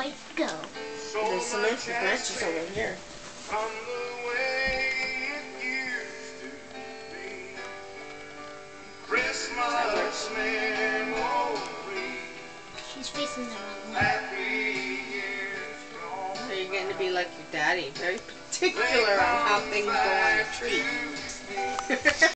boy, go. There's some extra matches over here. She's facing the wrong way. You're getting to be like your daddy, very particular on how things go on a tree.